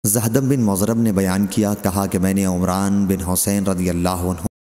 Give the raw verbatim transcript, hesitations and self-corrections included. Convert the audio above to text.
ज़हदम बिन मुज़रब ने बयान किया, कहा कि मैंने उमरान बिन हुसैन रज़ियल्लाहु अन्हु